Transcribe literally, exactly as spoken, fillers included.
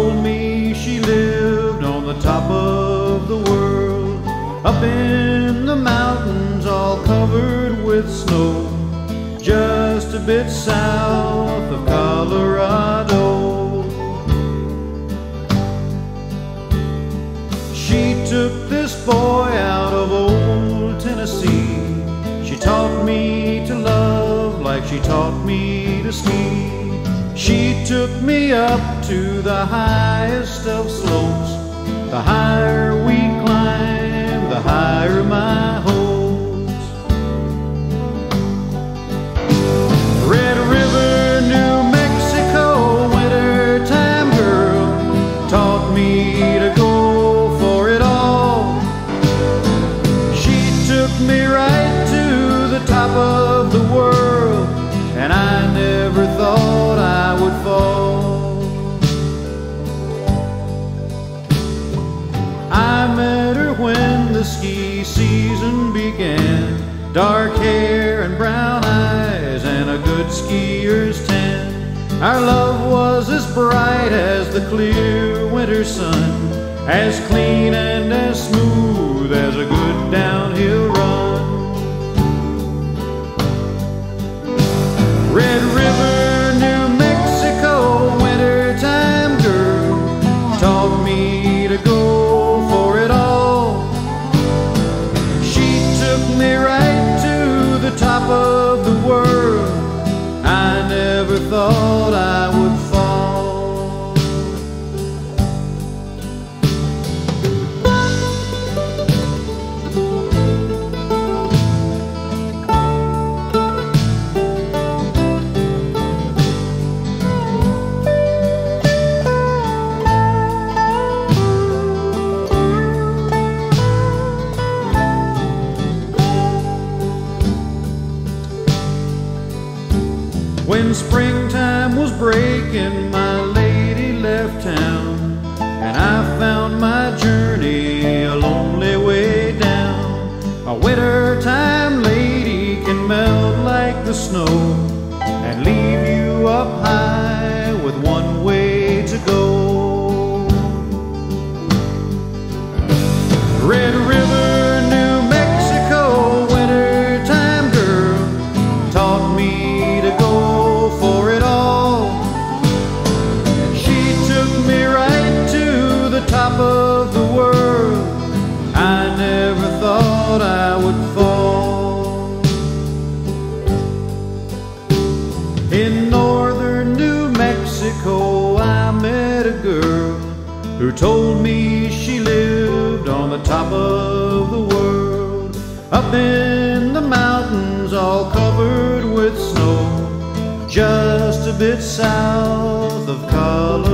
told me she lived on the top of the world, up in the mountains all covered with snow, just a bit south of Colorado. She took this boy out of old Tennessee. She taught me to love like she taught me to ski. She took me up to the highest of slopes. The higher we climb, the higher my hopes. Red River, New Mexico, wintertime girl, taught me to go for it all. She took me right to the top of the world, and I never thought I would fall. I met her when the ski season began. Dark hair and brown eyes and a good skier's tan. Our love was as bright as the clear winter sun, as clean and as smooth as a good downhill run. Red River, New Mexico, wintertime girl, taught me to go for it all. She took me right to the top of the world. I never thought I would fall. When springtime was breaking, my lady left town, and I found my journey a lonely way down. A wintertime lady can melt like the snow and leave you up high with one way to go. Red River, New Mexico, wintertime girl, taught me to go for it all. She took me right to the top of the world. I never thought I would fall. In northern New Mexico, I met a girl who told me she lived on the top of the world, up in the mountains all covered with snow, just a bit south of Colorado.